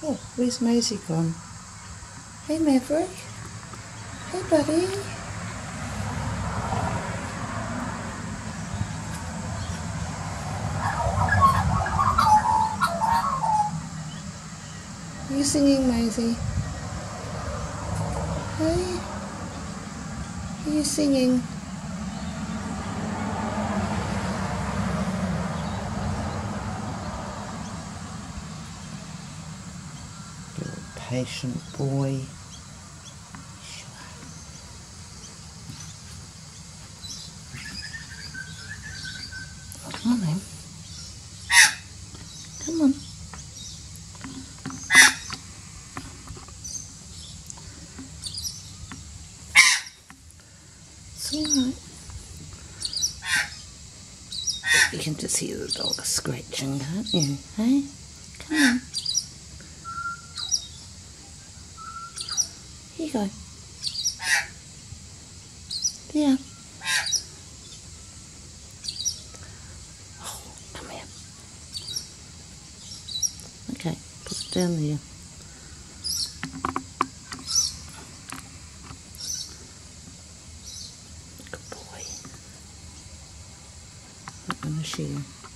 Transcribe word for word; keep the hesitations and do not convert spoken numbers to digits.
Oh, where's Maisie gone? Hey Maverick. Hey buddy. Are you singing, Maisie? Hey? Are you singing? Little patient boy. Come on then. Come on. It's alright. You can just hear the dog scratching, can't you? Hey? Come on. Here you go. Yeah. Oh, come here. Okay, put it down there. Good boy. I'm going to share.